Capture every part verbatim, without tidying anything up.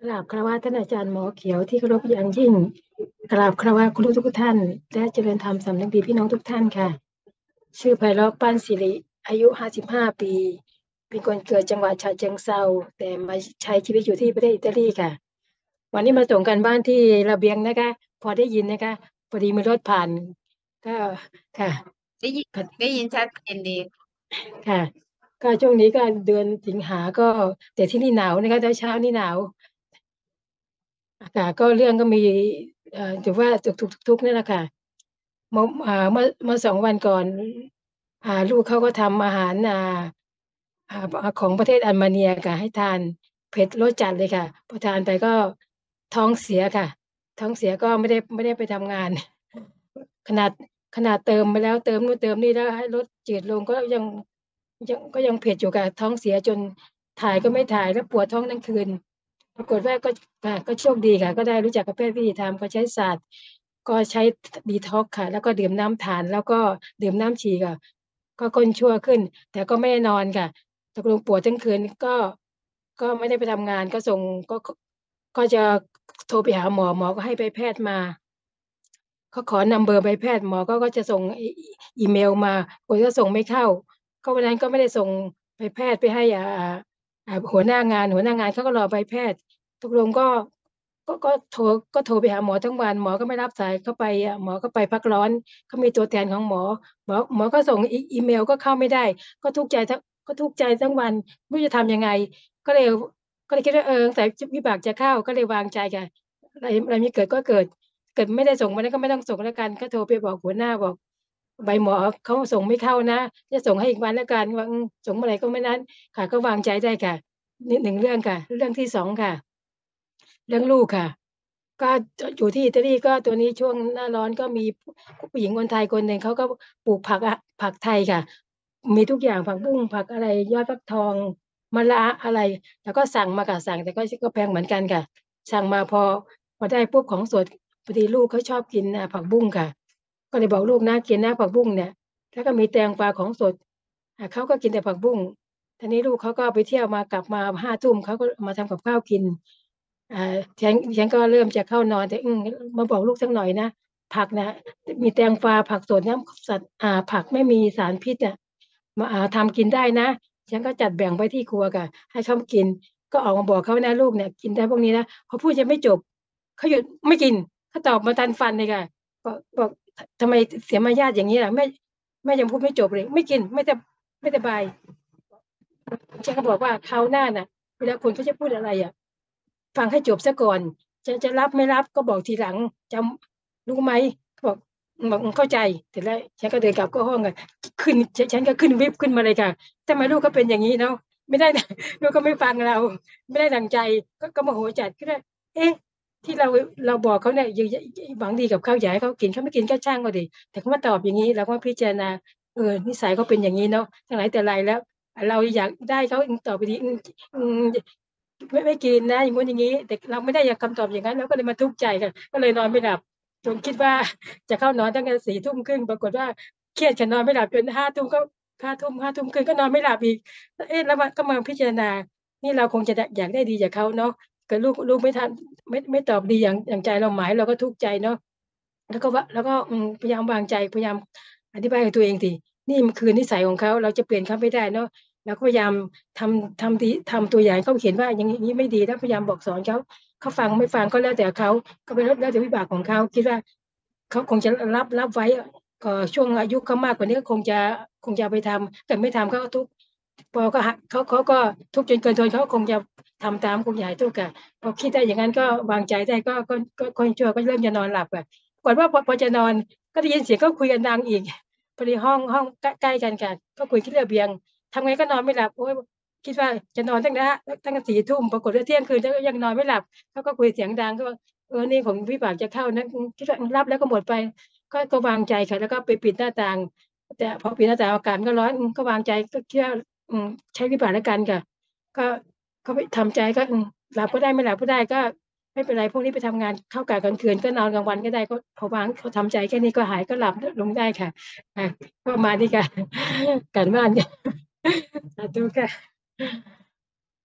กราบคารวะท่านอาจารย์หมอเขียวที่เคารพอย่างยิ่งกราบคารวะคุณทุกท่านและเจริญธรรมสำนึกดีพี่น้องทุกท่านค่ะชื่อไพเราะปั้นสิริอายุห้าสิบห้าปีเป็นคนเกิดจังหวัดฉะเชิงเทราแต่มาใช้ชีวิตอยู่ที่ประเทศอิตาลีค่ะวันนี้มาส่งกันบ้านที่ระเบียงนะคะพอได้ยินนะคะพอดีมีรถผ่านก็ค่ะได้ยินได้ยินชัดเจนดีค่ะก็ช่วงนี้ก็เดือนสิงหาก็แต่ที่นี่หนาวนะคะเช้านี่หนาว อากาศก็เรื่องก็มีเอ่อถือว่าทุกทุกทุกๆนี่แหละค่ะเมื่ออ่าเมื่อเมื่อสองวันก่อนอ่าลูกเขาก็ทำอาหารอ่าอ่าของประเทศอัลมาเนียค่ะให้ทานเผ็ดรสจัดเลยค่ะพอทานไปก็ท้องเสียค่ะท้องเสียก็ไม่ได้ไม่ได้ไปทำงานขนาดขนาดเติมไปแล้วเติมนู่นเติมนี่แล้วให้ลดจืดลงก็ยังยังก็ยังเผ็ดอยู่ค่ะท้องเสียจนถ่ายก็ไม่ถ่ายแล้วปวดท้องทั้งคืน ปรากฏว่าก็ค่ะก็โชคดีค่ะก็ได้รู้จักกับแพทย์วิถีธรรมก็ใช้ศาสตร์ก็ใช้ดีท็อกค่ะแล้วก็ดื่มน้ำทานแล้วก็ดื่มน้ำฉี่ค่ะก็คนชั่วขึ้นแต่ก็ไม่ได้นอนค่ะตกลงปวดทั้งคืนก็ก็ไม่ได้ไปทำงานก็ส่งก็ก็จะโทรไปหาหมอหมอก็ให้ไปแพทย์มาเขาขอนำเบอร์ใบแพทย์หมอก็ก็จะส่งอีอีเมลมาคนก็ส่งไม่เข้าก็วันนั้นก็ไม่ได้ส่งไปแพทย์ไปให้อ่า อ่าหัวหน้างานหัวหน้างานเขาก็รอใบแพทย์ตกลงก็ก็ก็โทรก็โทรไปหาหมอทั้งวันหมอก็ไม่รับสายเข้าไปอ่ะหมอก็ไปพักร้อนเขามีตัวแทนของหมอหมอหมอก็ส่งอีอีเมลก็เข้าไม่ได้ก็ทุกข์ใจทั้งก็ทุกข์ใจทั้งวันไม่รู้จะทำยังไงก็เลยก็เลยคิดว่าเออสายวิบากจะเข้าก็เลยวางใจกันอะไรอะไรไม่เกิดก็เกิดเกิดไม่ได้ส่งวันนั้นก็ไม่ต้องส่งแล้วกันก็โทรไปบอกหัวหน้าบอกใบหมอเขาส่งไม่เข้านะจะส่งให้อีกวันแล้วกันว่าอืมส่งเมื่อไหร่ก็ไม่นั้น ค่ะก็วางใจได้ค่ะนี่หนึ่งเรื่องค่ะเรื่องที่สองค่ะเรื่องลูกค่ะก็อยู่ที่อิตาลีก็ตัวนี้ช่วงหน้าร้อนก็มีผู้หญิงคนไทยคนหนึ่งเขาก็ปลูกผักอะผักไทยค่ะมีทุกอย่างผักบุ้งผักอะไรยอดฟักทองมะระอะไรแล้วก็สั่งมาค่ะสั่งแต่ก็ก็แพงเหมือนกันค่ะสั่งมาพอพอได้ปุ๊บของสดพอดีลูกเขาชอบกินอ่ะผักบุ้งค่ะก็เลยบอกลูกนะกินนะผักบุ้งเนี่ยแล้วก็มีแตงกวาของสดอ่ะเขาก็กินแต่ผักบุ้ง ทีนี้ลูกเขาก็ไปเที่ยวมากลับมาห้าทุ่มเขาก็มาทำกับข้าวกินอ่าฉันฉันก็เริ่มจะเข้านอนแต่อืมมาบอกลูกสักหน่อยนะผักนะมีแตงกวาผักสดน้ำสัตว์อ่าผักไม่มีสารพิษอ่ะมาอ่าทำกินได้นะฉันก็จัดแบ่งไว้ที่ครัวค่ะให้เขากินก็ออกมาบอกเขานะลูกเนี่ยกินได้พวกนี้นะพอพูดยังไม่จบเขาหยุดไม่กินเขาตอบมาทันฟันเลยค่ะบอกบอกทำไมเสียมารยาทอย่างนี้ล่ะแม่แม่ยังพูดไม่จบเลยไม่กินไม่จะไม่สบาย ฉันก็บอกว่าคราวหน้าน่ะเวลาคนเขาจะพูดอะไรอ่ะฟังให้จบซะก่อนจะจะรับไม่รับก็บอกทีหลังจำรู้ไหมเขาบอกบอกเข้าใจเสร็จแล้วฉันก็เดินกลับเข้าห้องอ่ะขึ้นฉันฉันก็ขึ้นวิบขึ้นมาเลยค่ะทำไมลูกก็เป็นอย่างนี้เนาะไม่ได้นะลูกก็ไม่ฟังเราไม่ได้ดังใจก็ก็โมโหจัดก็ได้เอ๊ะที่เราเราบอกเขาเนี่ยยังหวังดีกับเขาอยากให้เขากินเขาไม่กินก็ช่างก็ดีแต่เขามาตอบอย่างนี้เราก็พิจารณาเออนิสัยเขาเป็นอย่างนี้เนาะทั้งหลายแต่ไรแล้ว เราอยากได้เขาต่อไปนี้อืมอืมไม่ไม่กินนะอย่างงู้นอย่างนี้แต่เราไม่ได้อยากคำตอบอย่างนั้นเราก็เลยมาทุกข์ใจกันก็เลยนอนไม่หลับจนคิดว่าจะเข้านอนตั้งแต่สี่ทุ่มครึ่งปรากฏว่าเครียดฉันนอนไม่หลับจนห้าทุ่มก็ห้าทุ่มห้าทุ่มครึ่งก็นอนไม่หลับอีกเอ๊ะแล้วมันก็มาพิจารณานี่เราคงจะอยากได้ดีจากเขาเนาะกับลูกลูกไม่ทำไม่ไม่ตอบดีอย่างอย่างใจเราหมายเราก็ทุกข์ใจเนาะแล้วก็ว่าแล้วก็อืมพยายามวางใจพยายามอธิบายกับตัวเองสินี่มันคือนิสัยของเขาเราจะเปลี่ยนเขาไม่ได้เนาะ แล้วก็พยายามทำทำดีทำตัวอย่างเขาเขียนว่าอย่างนี้ไม่ดีแล้วพยายามบอกสอนเขาเขาฟังไม่ฟังก็แล้วแต่เขาก็เป็นแล้วแต่วิบากของเขาคิดว่าเขาคงจะรับรับไว้ก็ช่วงอายุเขามากกว่านี้ก็คงจะคงจะไปทำแต่ไม่ทำเขาก็ทุกข์พอก็หักเขาเขาก็ทุกข์จนเกินทนเขาคงจะทำตามคงใหญ่ทุกข์อะพอคิดได้อย่างนั้นก็วางใจได้ก็ก็ก็ค่อยชั่วก็เริ่มจะนอนหลับอะก่อนว่าพอพอจะนอนก็ได้ยินเสียงเขาคุยกันดังอีกพอดีห้องห้องใกล้ๆกันค่ะก็คุยที่ระเบียง ทำไงก็นอนไม่หลับโอ้ยคิดว่าจะนอนตั้งแต่ตั้งแต่สี่ทุ่มปรากฏว่าเที่ยงคืนแล้วยังนอนไม่หลับเขาก็คุยเสียงดังก็ว่าเออนี่ของวิบากจะเข้านะคิดว่ารับแล้วก็หมดไปก็ก็วางใจค่ะแล้วก็ไปปิดหน้าต่างแต่พอปิดหน้าต่างอากาศก็ร้อนก็วางใจก็คิดว่าอืมใช้วิบากแล้วกันค่ะก็ก็ไปทำใจก็อืมหลับก็ได้ไม่หลับก็ได้ก็ไม่เป็นไรพวกนี้ไปทำงานเข้ากะกลางคืนก็นอนกลางวันก็ได้ก็พอวางเขาทำใจแค่นี้ก็หายก็หลับลงได้ค่ะอ่ะก็มาดีค่ะการบ้าน สาธุค่ะ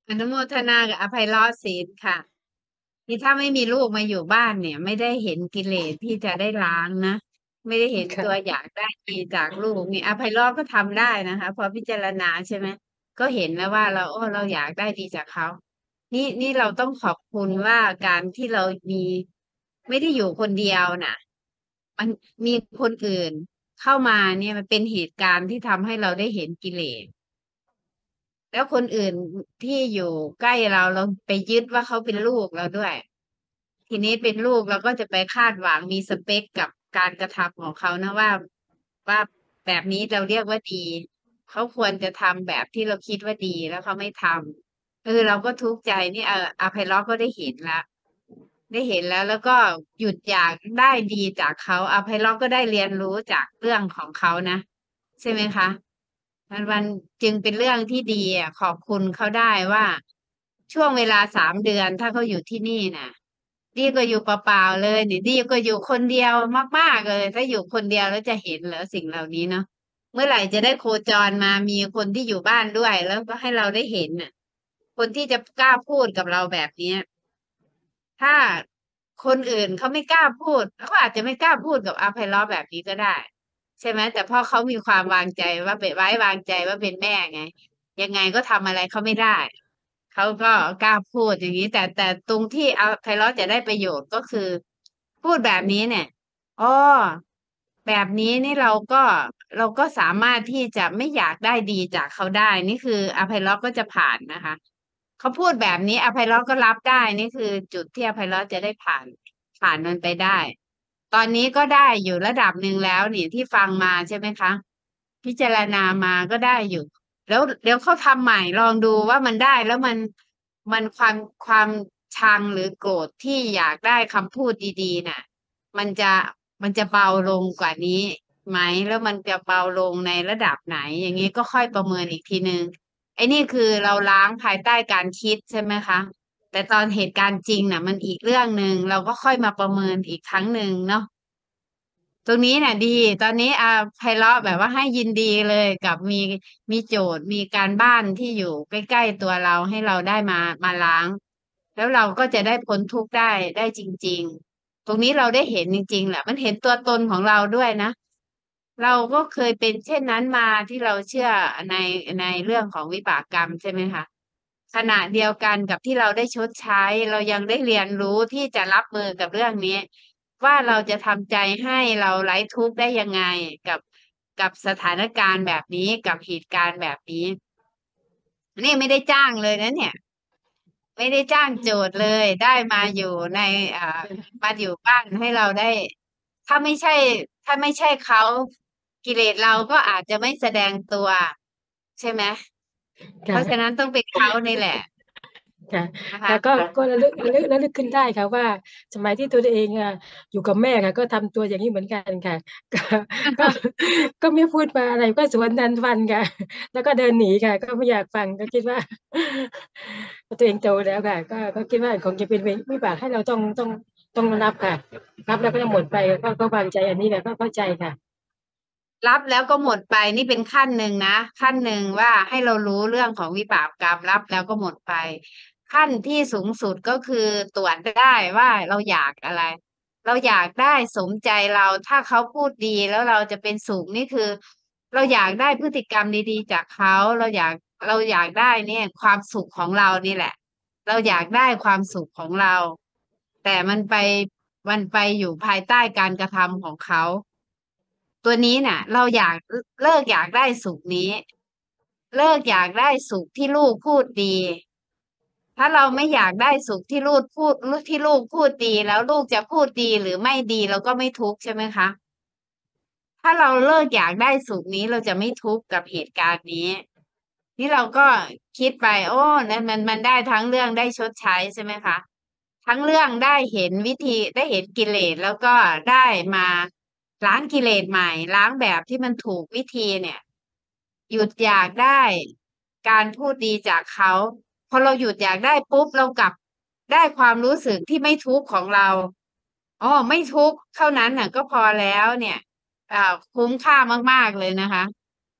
อนุโมทนากับอภัยเราะศีลค่ะที่ถ้าไม่มีลูกมาอยู่บ้านเนี่ย ไม่ได้เห็นกิเลสที่จะได้ล้างนะไม่ได้เห็นตัวค่ะอยากได้ดีจากลูกนี่อภัยเราะก็ทำได้นะคะพอพิจารณาใช่ไหมก็เห็นแล้วว่าเราโอ้เราอยากได้ดีจากเขานี่นี่เราต้องขอบคุณว่าการที่เรามีไม่ได้อยู่คนเดียวน่ะมันมีคนอื่นเข้ามาเนี่ยมันเป็นเหตุการณ์ที่ทำให้เราได้เห็นกิเลส แล้วคนอื่นที่อยู่ใกล้เราเราไปยึดว่าเขาเป็นลูกเราด้วยทีนี้เป็นลูกเราก็จะไปคาดหวังมีสเปคกับการกระทำของเขานะว่าว่าแบบนี้เราเรียกว่าดีเขาควรจะทำแบบที่เราคิดว่าดีแล้วเขาไม่ทำเออเราก็ทุกข์ใจนี่เอออภัยเราะก็ได้เห็นละได้เห็นแล้วแล้วก็หยุดอยากได้ดีจากเขาอภัยเราะก็ได้เรียนรู้จากเรื่องของเขานะใช่ไหมคะ มันมันจึงเป็นเรื่องที่ดีอ่ะขอบคุณเขาได้ว่าช่วงเวลาสามเดือนถ้าเขาอยู่ที่นี่น่ะดีก็อยู่เปล่าๆเลยนี่ดีก็อยู่คนเดียวมากๆเลยถ้าอยู่คนเดียวแล้วจะเห็นเหรอสิ่งเหล่านี้เนาะเมื่อไหร่จะได้โคจรมามีคนที่อยู่บ้านด้วยแล้วก็ให้เราได้เห็นน่ะคนที่จะกล้าพูดกับเราแบบเนี้ย ถ้าคนอื่นเขาไม่กล้าพูดเขาอาจจะไม่กล้าพูดกับอาไพเราะแบบนี้ก็ได้ใช่ไหมแต่พอเขามีความวางใจว่าเป็นไว้วางใจว่าเป็นแม่ไงยังไงก็ทำอะไรเขาไม่ได้เขาก็กล้าพูดอย่างนี้แต่แต่ตรงที่อาไพเราะจะได้ประโยชน์ก็คือพูดแบบนี้เนี่ยอ๋อแบบนี้นี่เราก็เราก็สามารถที่จะไม่อยากได้ดีจากเขาได้นี่คืออภัยเราะก็จะผ่านนะคะเขาพูดแบบนี้อภัยเราะก็รับได้นี่คือจุดที่อภัยเราะจะได้ผ่านผ่านมันไปได้ตอนนี้ก็ได้อยู่ระดับหนึ่งแล้วนี่ที่ฟังมาใช่ไหมคะพิจารณามาก็ได้อยู่แล้วเดี๋ยวเขาทำใหม่ลองดูว่ามันได้แล้วมันมันความความชังหรือโกรธที่อยากได้คำพูดดีๆน่ะ มันจะมันจะเบาลงกว่านี้ไหมแล้วมันจะเบาลงในระดับไหนอย่างนี้ก็ค่อยประเมินอีกทีนึงไอ้นี่คือเราล้างภายใต้การคิดใช่ไหมคะแต่ตอนเหตุการณ์จริงน่ะมันอีกเรื่องหนึ่งเราก็ค่อยมาประเมินอีกครั้งหนึ่งเนาะตรงนี้น่ะดีตอนนี้อาไพเราะแบบว่าให้ยินดีเลยกับมีมีโจทย์มีการบ้านที่อยู่ใกล้ๆตัวเราให้เราได้มามาล้างแล้วเราก็จะได้พ้นทุกข์ได้ได้จริงๆ ตรงนี้เราได้เห็นจริงๆแหละมันเห็นตัวตนของเราด้วยนะเราก็เคยเป็นเช่นนั้นมาที่เราเชื่อในในเรื่องของวิบากกรรมใช่ไหมคะขณะเดียวกันกับที่เราได้ชดใช้เรายังได้เรียนรู้ที่จะรับมือกับเรื่องนี้ว่าเราจะทำใจให้เราไร้ทุกข์ได้ยังไงกับกับสถานการณ์แบบนี้กับเหตุการณ์แบบนี้นี่ไม่ได้จ้างเลยนะเนี่ย ไม่ได้จ้างโจทย์เลยได้มาอยู่ในอ่ามาอยู่บ้านให้เราได้ถ้าไม่ใช่ถ้าไม่ใช่เขากิเลสเราก็อาจจะไม่แสดงตัวใช่ไหมเพราะฉะค่ะนั้นต้องเป็นเขานี่แหละค่ะนะคะค่ะก็ก็ระลึกระลึกระลึกขึ้นได้ค่ะว่าสมัยที่ตัวเองอะอยู่กับแม่ค่ะก็ทำตัวอย่างนี้เหมือนกันค่ะก็ก็ก็ไม่พูดมาอะไรก็สวนทันควันค่ะแล้วก็เดินหนีค่ะก็ไม่อยากฟังก็คิดว่าตัวเองโตแล้วค่ะก็ก็คิดว่าคงจะเป็นวิบากให้เราต้องต้องต้องรับค่ะรับแล้วก็จะหมดไปก็ก็วางใจอันนี้ค่ะก็เข้าใจค่ะรับแล้วก็หมดไปนี่เป็นขั้นหนึ่งนะขั้นหนึ่งว่าให้เรารู้เรื่องของวิบากกรรมรับแล้วก็หมดไปขั้นที่สูงสุดก็คือตรวจได้ว่าเราอยากอะไรเราอยากได้สมใจเราถ้าเขาพูดดีแล้วเราจะเป็นสุขนี่คือเราอยากได้พฤติกรรมดีๆจากเขาเราอยากเราอยากได้เนี่ยความสุขของเรานี่แหละเราอยากได้ความสุขของเราแต่มันไปมันไปอยู่ภายใต้การกระทำของเขา ตัวนี้น่ะเราอยากเลิกอยากได้สุขนี้เลิกอยากได้สุขที่ลูกพูดดีถ้าเราไม่อยากได้สุขที่ลูกพูดที่ลูกพูดดีแล้วลูกจะพูดดีหรือไม่ดีเราก็ไม่ทุกข์ใช่ไหมคะถ้าเราเลิกอยากได้สุขนี้เราจะไม่ทุกข์กับเหตุการณ์นี้นี่เราก็คิดไปโอ้นั่นมันมันได้ทั้งเรื่องได้ชดใช้ใช่ไหมคะทั้งเรื่องได้เห็นวิธีได้เห็นกิเลสแล้วก็ได้มาล้างกิเลสใหม่ล้างแบบที่มันถูกวิธีเนี่ย หยุดอยากได้การพูดดีจากเขาพอเราหยุดอยากได้ปุ๊บเรากลับได้ความรู้สึกที่ไม่ทุกข์ของเราอ๋อไม่ทุกข์เท่านั้นน่ะก็พอแล้วเนี่ยอ่าคุ้มค่ามากๆเลยนะคะ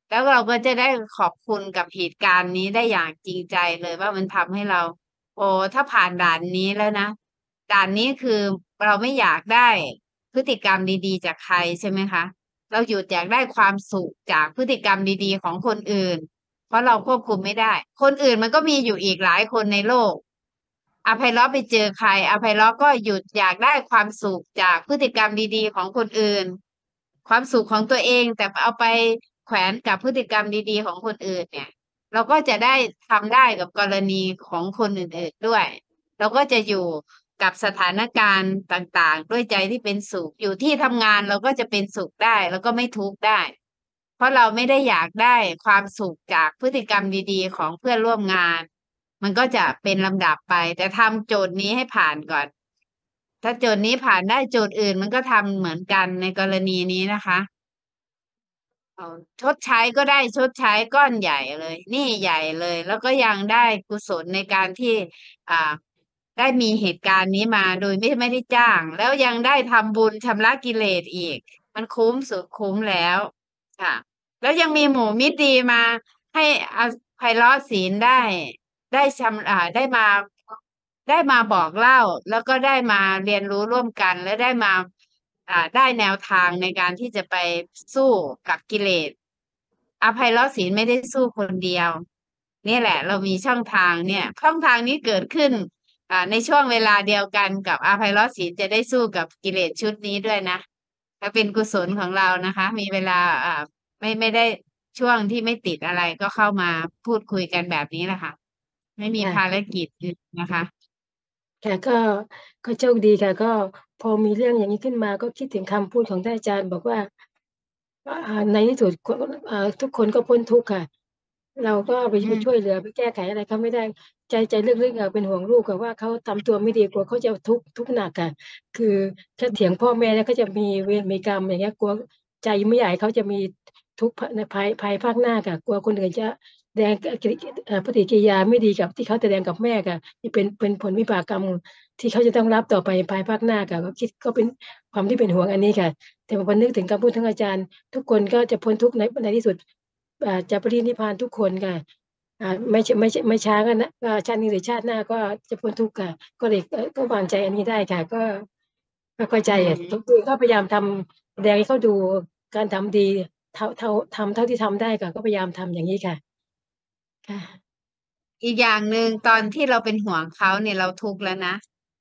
แล้วเราก็จะได้ขอบคุณกับเหตุการณ์นี้ได้อย่างจริงใจเลยว่ามันทำให้เราโอ้ถ้าผ่านด่านนี้แล้วนะด่านนี้คือเราไม่อยากได้พฤติกรรมดีๆจากใครใช่ไหมคะเราหยุดอยากได้ความสุขจากพฤติกรรมดีๆของคนอื่นเพราะเราควบคุมไม่ได้คนอื่นมันก็มีอยู่อีกหลายคนในโลกอภัยเลาะไปเจอใครอภัยเลาะก็หยุดอยากได้ความสุขจากพฤติกรรมดีๆของคนอื่นความสุขของตัวเองแต่เอาไปแขวนกับพฤติกรรมดีๆของคนอื่นเนี่ยเราก็จะได้ทำได้กับกรณีของคนอื่นๆด้วยเราก็จะอยู่กับสถานการณ์ต่างๆด้วยใจที่เป็นสุขอยู่ที่ทำงานเราก็จะเป็นสุขได้แล้วก็ไม่ทุกข์ได้เพราะเราไม่ได้อยากได้ความสุขจากพฤติกรรมดีๆของเพื่อนร่วมงาน มันก็จะเป็นลำดับไปแต่ทำโจทย์นี้ให้ผ่านก่อนถ้าโจทย์นี้ผ่านได้โจทย์อื่นมันก็ทำเหมือนกันในกรณีนี้นะคะเอาชดใช้ก็ได้ชดใช้ก้อนใหญ่เลยหนี้ใหญ่เลยแล้วก็ยังได้กุศลในการที่อ่าได้มีเหตุการณ์นี้มาโดยไม่ไม่ได้จ้างแล้วยังได้ทำบุญชำระกิเลสอีกมันคุ้มสุดคุ้มแล้วค่ะแล้วยังมีหมู่มิตรดีมาให้อาไพเราะศีลได้ ได้ชำอ่าได้มาได้มาบอกเล่าแล้วก็ได้มาเรียนรู้ร่วมกันและได้มาอ่าได้แนวทางในการที่จะไปสู้กับกิเลสอภัยเลาะศีลไม่ได้สู้คนเดียวนี่แหละเรามีช่องทางเนี่ยช่องทางนี้เกิดขึ้นอ่าในช่วงเวลาเดียวกันกับอภัยเลาะศีลจะได้สู้กับกิเลสชุดนี้ด้วยนะและเป็นกุศลของเรานะคะมีเวลาอ่าไม่ไม่ได้ช่วงที่ไม่ติดอะไรก็เข้ามาพูดคุยกันแบบนี้แหละค่ะ ไม่มีภารค่ะกิจอื่นนะคะค่ะก็ก็โชคดีค่ะก็พอมีเรื่องอย่างนี้ขึ้นมาก็คิดถึงคำพูดของท่านอาจารย์บอกว่าอ่าในที่สุดคนอ่าทุกคนก็พ้นทุกข์ค่ะเราก็ไปอืมไปช่วยเหลือไปแก้ไขอะไรเขาไม่ได้ใจใจลึกๆอะเป็นห่วงลูกกับว่าเขาทำตัวไม่ดีกลัวเขาจะทุกข์ทุกข์หนักค่ะคือถ้าเถียงพ่อแม่แล้วก็จะมีเวรมีกรรมอย่างเงี้ยกลัวใจไม่ใหญ่เขาจะมีทุกข์ในภายภายภาคหน้าค่ะกลัวคนอื่นจะแสดงกิริเอ่อปฏิกิริยาไม่ดีกับที่เขาแสดงกับแม่ค่ะที่เป็นเป็นผลวิบากกรรมที่เขาจะต้องรับต่อไปภายภาคหน้าค่ะก็คิดก็เป็นความที่เป็นห่วงอันนี้ค่ะแต่พอนึกถึงคำพูดทั้งอาจารย์ ทุกคนก็จะพ้นทุกข์ในในที่สุดอ่าจะปรินิพพานทุกคนค่ะอ่าไม่ใช่ไม่ใช่ไม่ช้าก็นะก็ชาตินี้หรือชาติหน้าก็จะพ้นทุกข์ค่ะก็เลยเอ่อก็วางใจอันนี้ได้ค่ะก็ก็เข้าใจอือ่ะทุกทีมก็พยายามทำแสดงให้เขาดูการทำดีเท่าเท่าทำเท่าที่ทำได้ค่ะก็พยายามทำอย่างนี้ค่ะค่ะอีกอย่างหนึ่งตอนที่เราเป็นห่วงเขาเนี่ยเราทุกข์แล้วนะ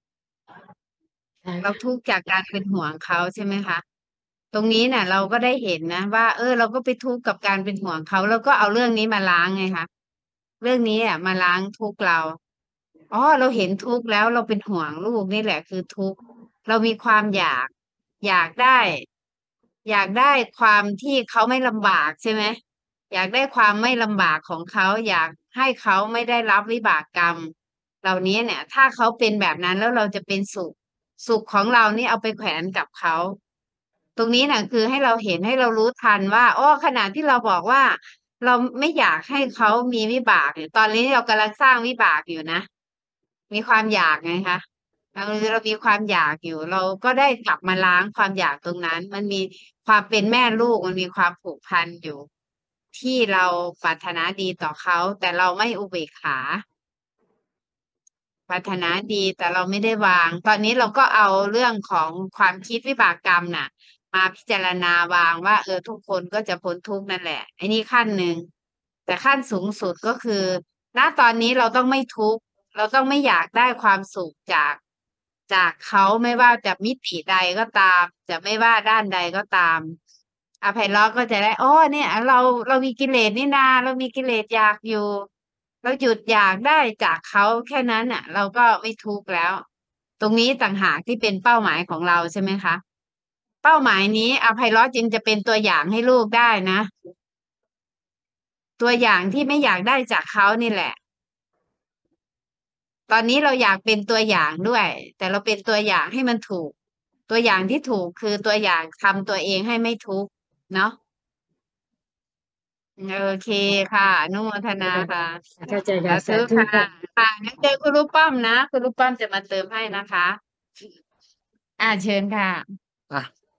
เราค่ะทุกข์จากการเป็นห่วงเขาใช่ไหมคะตรงนี้เนี่ยเราก็ได้เห็นนะว่าเออเราก็ไปทุกข์กับการเป็นห่วงเขาแล้วก็เอาเรื่องนี้มาล้างไงคะเรื่องนี้อ่ะมาล้างทุกข์เราอ๋อเราเห็นทุกข์แล้วเราเป็นห่วงลูกนี่แหละคือทุกข์เรามีความอยากอยากได้อยากได้ความที่เขาไม่ลำบากใช่ไหม อยากได้ความไม่ลำบากของเขาอยากให้เขาไม่ได้รับวิบากกรรมเหล่านี้เนี่ยถ้าเขาเป็นแบบนั้นแล้วเราจะเป็นสุขสุขของเรานี่เอาไปแขวนกับเขาตรงนี้น่ะคือให้เราเห็นให้เรารู้ทันว่าอ้อขณะที่เราบอกว่าเราไม่อยากให้เขามีวิบากเนี่ยตอนนี้เรากำลังสร้างวิบากอยู่นะมีความอยากไงคะเราเรามีความอยากอยู่เราก็ได้กลับมาล้างความอยากตรงนั้นมันมีความเป็นแม่ลูกมันมีความผูกพันอยู่ ที่เราปรารถนาดีต่อเขาแต่เราไม่อุเบกขาปรารถนาดีแต่เราไม่ได้วางตอนนี้เราก็เอาเรื่องของความคิดวิบากกรรมน่ะมาพิจารณาวางว่าเออทุกคนก็จะพ้นทุกข์นั่นแหละไอ้นี่ขั้นหนึ่งแต่ขั้นสูงสุดก็คือณตอนนี้เราต้องไม่ทุกข์เราต้องไม่อยากได้ความสุขจากจากเขาไม่ว่าจะมิติใดก็ตามจะไม่ว่าด้านใดก็ตามอภัยเราะก็จะได้อ๋อเนี่ยเราเรามีกิเลสนี่นาเรามีกิเลสอยากอยู่ เราหยุดอยากได้จากเขาแค่นั้นอ่ะเราก็ไม่ทุกข์แล้วตรงนี้ต่างหากที่เป็นเป้าหมายของเราใช่ไหมคะเป้าหมายนี้อภัยร้อจึงจะเป็นตัวอย่างให้ลูกได้นะตัวอย่างที่ไม่อยากได้จากเขานี่แหละตอนนี้เราอยากเป็นตัวอย่างด้วยแต่เราเป็นตัวอย่างให้มันถูกตัวอย่างที่ถูกคือตัวอย่างทำตัวเองให้ไม่ทุกข์เนาะโอเคค่ะอนุโมทนาค่ะเข้าใจสาค่ะสาธุค่ะธุค่ะค่ะงั้นเจอคุณลูกป้อมนะคุณลูกป้อมจะมาเติมให้นะคะ อ่าเชิญค่ะอ่ะ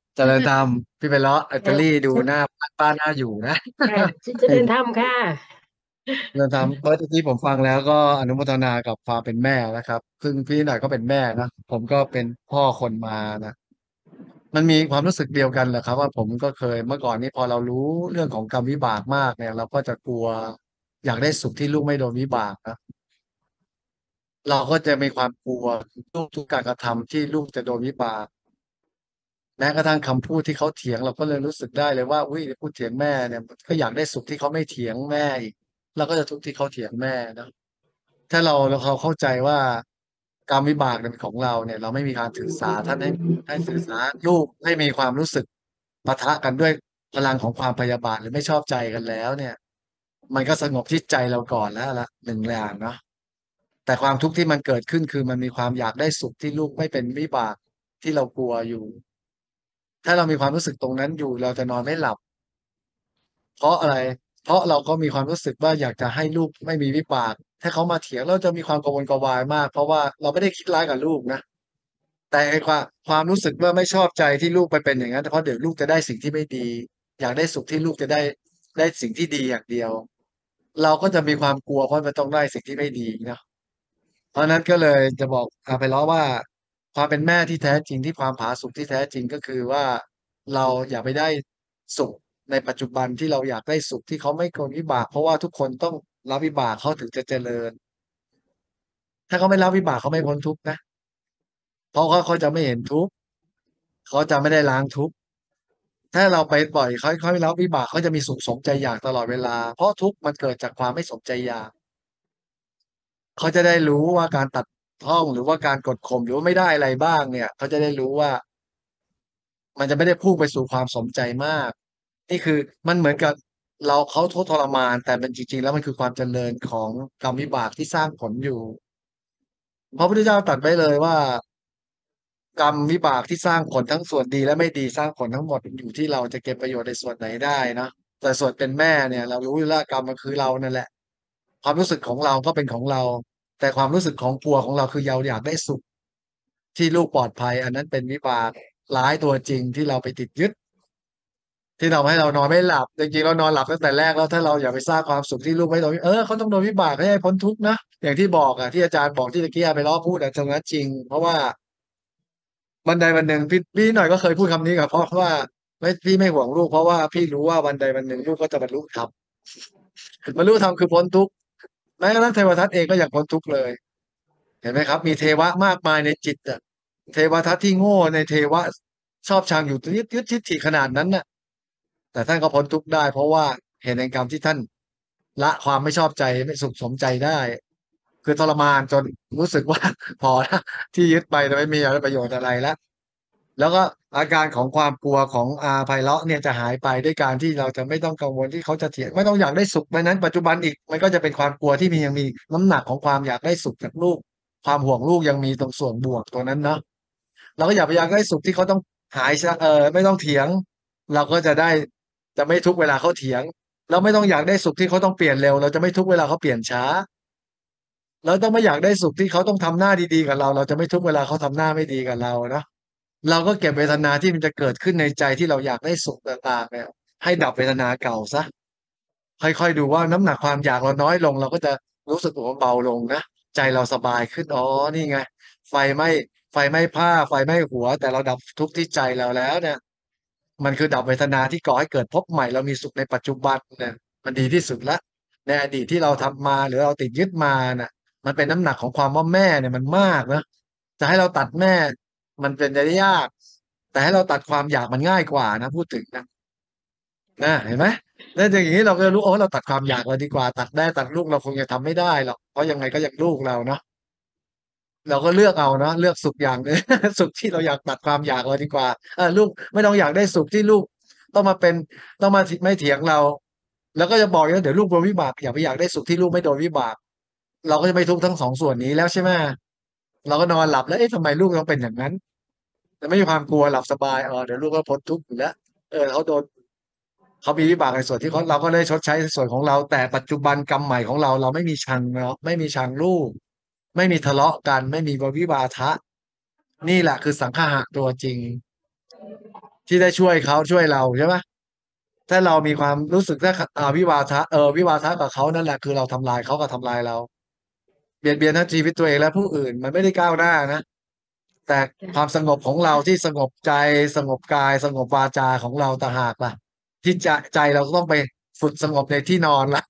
เจริญธรรมพี่ไปเลาะอิตาลีดูฉันหน้าบ้านป้าน่าอยู่นะค่ะฉันเจริญธรรมค่ะเจริญธรรมเพราะที่ผมฟังแล้วก็อนุโมทนากับความเป็นแม่นะครับซึ่งพี่หน่อยก็เป็นแม่นะผมก็เป็นพ่อคนมานะมันมีความรู้สึกเดียวกันแหละครับว่าผมก็เคยเมื่อก่อนนี้พอเรารู้เรื่องของกรรมวิบากมากเนี่ยเราก็จะกลัวอยากได้สุขที่ลูกไม่โดนวิบากนะเราก็จะมีความกลัวลูกทุกการกระทำที่ลูกจะโดนวิบาก แม้กระทั่งคำพูดที่เขาเถียงเราก็เลยรู้สึกได้เลยว่าอุ้ยพูดเถียงแม่เนี่ยก็อยากได้สุขที่เขาไม่เถียงแม่อีกเราก็จะทุกข์ที่เขาเถียงแม่นะถ้าเราเราเขาเข้าใจว่ากรรมวิบากเนี่ยเป็นของเราเนี่ยเราไม่มีการถือสาท่านให้ให้สื่อสารลูกให้มีความรู้สึกปะทะกันด้วยพลังของความพยาบาทหรือไม่ชอบใจกันแล้วเนี่ยมันก็สงบที่ใจเราก่อนแล้วละหนึ่งอย่างเนาะแต่ความทุกข์ที่มันเกิดขึ้นคือมันมีความอยากได้สุขที่ลูกไม่เป็นวิบากที่เรากลัวอยู่ ถ้าเรามีความรู้สึกตรงนั้นอยู่เราจะนอนไม่หลับเพราะอะไรเพราะเราก็มีความรู้สึกว่าอยากจะให้ลูกไม่มีวิบากถ้าเขามาเถียงเราจะมีความกังวลกวายมากเพราะว่าเราไม่ได้คิดร้ายกับลูกนะแต่ไอ้ความความรู้สึกว่าไม่ชอบใจที่ลูกไปเป็นอย่างนั้นเพราะเดี๋ยวลูกจะได้สิ่งที่ไม่ดีอยากได้สุขที่ลูกจะได้ได้สิ่งที่ดีอย่างเดียวเราก็จะมีความกลัวเพราะมันต้องได้สิ่งที่ไม่ดีเนาะ เพราะฉะนั้นก็เลยจะบอกอาไปล้อว่าความเป็นแม่ที่แท้จริงที่ความผาสุกที่แท้จริงก็คือว่าเราอย่าไปได้สุขในปัจจุบันที่เราอยากได้สุขที่เขาไม่โกนวิบากเพราะว่าทุกคนต้องรับวิบากเขาถึงจะเจริญถ้าเขาไม่รับวิบากเขาไม่พ้นทุกข์นะเพราะเขาเขาจะไม่เห็นทุกข์เขาจะไม่ได้ล้างทุกข์ถ้าเราไปปล่อยเขาเขาไม่รับวิบากเขาจะมีสุขสมใจอยากตลอดเวลาเพราะทุกข์มันเกิดจากความไม่สมใจอยาก เขาจะได้รู้ว่าการตัดท่องหรือว่าการกดข่มหรือว่าไม่ได้อะไรบ้างเนี่ยเขาจะได้รู้ว่ามันจะไม่ได้พุ่งไปสู่ความสมใจมากนี่คือมันเหมือนกับเราเขาทุกข์ทรมานแต่เป็นจริงๆแล้วมันคือความเจริญของกรรมวิบากที่สร้างผลอยู่พระพุทธเจ้าตรัสไว้เลยว่ากรรมวิบากที่สร้างผลทั้งส่วนดีและไม่ดีสร้างผลทั้งหมดอยู่ที่เราจะเก็บประโยชน์ในส่วนไหนได้นะแต่ส่วนเป็นแม่เนี่ยเรารู้อยู่แล้วกรรมมันคือเรานั่นแหละความรู้สึกของเราก็เป็นของเราแต่ความรู้สึกของกลัวของเราคือเราอยากได้สุข ที่ลูกปลอดภัยอันนั้นเป็นวิบากร้ายตัวจริงที่เราไปติดยึดที่ทำให้เรานอนไม่หลับจริงๆเรานอนหลับตั้งแต่แรกแล้วถ้าเราอย่าไปสร้างความสุขที่ลูกไม่โดนเออเขาต้องโดนวิบากให้ให้พ้นทุกข์นะอย่างที่บอกอ่ะที่อาจารย์บอกที่ตะกี้ไปล้อพูดอ่ะตรงนั้นจริงเพราะว่าวันใดวันหนึ่งพี่พี่หน่อยก็เคยพูดคำนี้กับพ่อว่าไม่พี่ไม่ห่วงลูกเพราะว่าพี่รู้ว่าวันใดวันหนึ่งลูกก็จะบรรลุธรรมบรรลุธรรมคือพ้นทุกข์แม้กระทั่งเทวทัตเองก็อยากพ้นทุกข์เลย เห็นไหมครับมีเทวะมากมายในจิตอะเทวทัตที่โง่ในเทวะชอบชังอยู่ยึดยึดทิฏฐิขนาดนั้นน่ะแต่ท่านก็พ้นทุกข์ได้เพราะว่าเห็นในกรรมที่ท่านละความไม่ชอบใจไม่สุขสมใจได้คือทรมานจนรู้สึกว่าพอละที่ยึดไปแต่ไม่มีอะไรประโยชน์อะไรแล้วแล้วก็อาการของความกลัวของอาภัยเลาะเนี่ยจะหายไปด้วยการที่เราจะไม่ต้องกังวลที่เขาจะเถียงไม่ต้องอยากได้สุขไปนั้นปัจจุบันอีกมันก็จะเป็นความกลัวที่มียังมีน้ำหนักของความอยากได้สุขจากลูก ความห่วงลูกยังมีตรงส่วนบวกตัวนั้นเนาะเราก็อย่าไปอยากได้สุขที่เขาต้องหายซะเออไม่ต้องเถียงเราก็จะได้จะไม่ทุกข์เวลาเขาเถียงเราไม่ต้องอยากได้สุขที่เขาต้องเปลี่ยนเร็วเราจะไม่ทุกข์เวลาเขาเปลี่ยนช้าเราต้องไม่อยากได้สุขที่เขาต้องทำหน้าดีๆกับเราเราจะไม่ทุกข์เวลาเขาทำหน้าไม่ดีกับเราเนาะเราก็เก็บเวทนาที่มันจะเกิดขึ้นในใจที่เราอยากได้สุขต่างๆเนี่ยให้ดับเวทนาเก่าซะ ค่อยๆดูว่าน้ำหนักความอยากเราน้อยลงเราก็จะรู้สึกว่าเบาลงนะใจเราสบายขึ้นอ๋อนี่ไงไฟไหม้ไฟไหม้ผ้าไฟไหม้หัวแต่เราดับทุกข์ที่ใจเราแล้วเนี่ยมันคือดับเวทนาที่ก่อให้เกิดภพใหม่เรามีสุขในปัจจุบันเนี่ยมันดีที่สุดละในอดีตที่เราทำมาหรือเราติดยึดมาน่ะมันเป็นน้ำหนักของความว่าแม่เนี่ยมันมากนะจะให้เราตัดแม่มันเป็นได้ยากแต่ให้เราตัดความอยากมันง่ายกว่านะพูดถึงนะ นะเห็นไหมแล้วอย่างนี้เราก็รู้โอ้เราตัดความอยากเราดีกว่าตัดได้ตัดลูกเราคงจะทำไม่ได้หรอกเพราะยังไงก็ยังลูกเราเนาะเราก็เลือกเอาเนาะเลือกสุขอย่างหนึงสุขที่เราอยากตัดความอยากเราดีกว่าเออลูกไม่ต้องอยากได้สุขที่ลูกต้องมาเป็นต้องมาไม่เถียงเราแล้วก็จะบอกว่าเดี๋ยวลูกโดนวิบากอย่าไปอยากได้สุขที่ลูกไม่โดนวิบากเราก็จะไม่ทุกข์ทั้งสองส่วนนี้แล้วใช่ไหมเราก็นอนหลับแล้วเอ๊ะทำไมลูกต้องเป็นอย่างนั้นแต่ไม่มีความกลัวหลับสบายเออเดี๋ยวลูกก็พ้นทุกข์อยู่แล้วเออเขาโดน เขามีวิบากในส่วนที่เขาเราก็ได้ชดใช้ในส่วนของเราแต่ปัจจุบันกรรมใหม่ของเราเราไม่มีชังเนาะไม่มีชังลูกไม่มีทะเลาะกันไม่มีวิวาทะนี่แหละคือสังฆะตัวจริงที่ได้ช่วยเขาช่วยเราใช่ไหมถ้าเรามีความรู้สึกถ้าอ่าวิวาทะเออวิวาทะกับเขานั่นแหละคือเราทำลายเขากับทำลายเราเบียดเบียนทั้งชีวิตตัวเองและผู้อื่นมันไม่ได้ก้าวหน้านะแต่ความสงบของเราที่สงบใจสงบกายสงบวาจาของเราต่างหากล่ะที่ใจใจเราต้องไปฝึกสงบในที่นอนล่ะ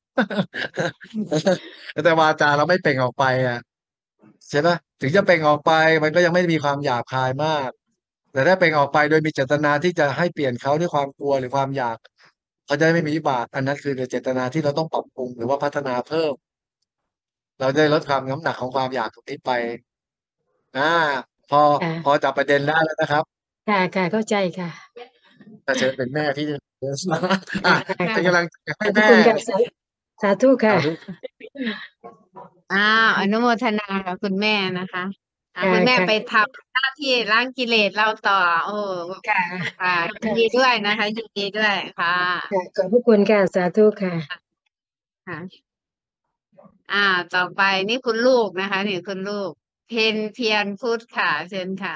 แต่วาจาเราไม่เปล่งออกไปอ่ะใช่ปะถึงจะเปล่งออกไปมันก็ยังไม่มีความหยาบคายมากแต่ถ้าเปล่งออกไปโดยมีเจตนาที่จะให้เปลี่ยนเขาด้วยความกลัวหรือความอยากเขาจะได้ไม่มีวิบากอันนั้นคือเจตนาที่เราต้องปรับปรุงหรือว่าพัฒนาเพิ่มเราได้ลดความน้ำหนักของความอยากตรงนี้ไปอ่าพอพอค่ะจับประเด็นได้แล้วนะครับค่ะค่ะเข้าใจค่ะแต่เชิญเป็นแม่ที่อ่ะค่ะค่ะเป็นกำลังใจให้ขอบพระแม่คุณค่ะสาสาธุค่ะสาธุอ้าวอนุโมทนากับคุณแม่นะคะอ่าค่ะคุณแม่ค่ะไปทำหน้าที่ล้างกิเลสเราต่อโอ้ค่ะค่ะยินค่ะดีด้วยนะคะยินดีด้วยค่ะค่ะขอบพระคุณค่ะสาธุค่ะค่ะอ่าต่อไปนี่คุณลูกนะคะนี่คุณลูกเพนเพียรพุทธค่ะเชิญค่ะ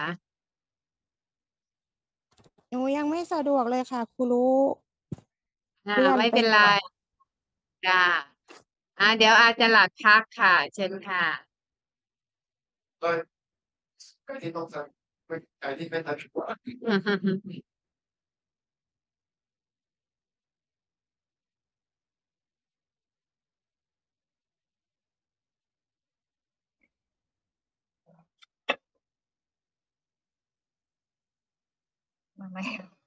หนูยังไม่สะดวกเลยค่ะครูรู้อ่าเลื่อนไม่เป็นไรไปก่อนจ้าอ่าเดี๋ยวอาจจะหลักพักค่ะเชิญค่ะก็ก็ที่ต้องการไอ้ที่ไม่ทันมาไหม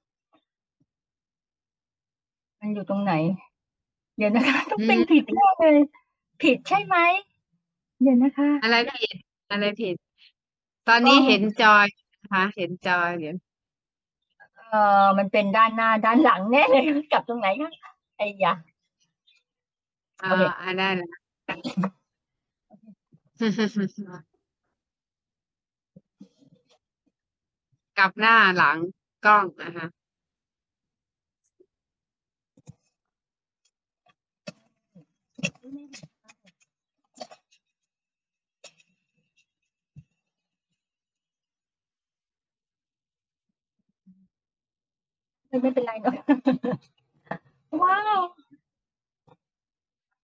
มันอยู่ตรงไหน เดี๋ยวนะคะ ต้องอืเป็นมผิดแน่เลย ผิดใช่ไหม เดี๋ยวนะคะอะไรผิดอะไรผิด ตอนกล้องนี้เห็นจอยนะคะเห็นจอยเดี๋ยวเอ่อมันเป็นด้านหน้าด้านหลังแน่เลยกลับตรงไหนคะไอ้ยาอ่าโอเคอ่าได้แล้ว กลับหน้าหลังกล้องนะคะไม่เป็นไรเนอะว้าว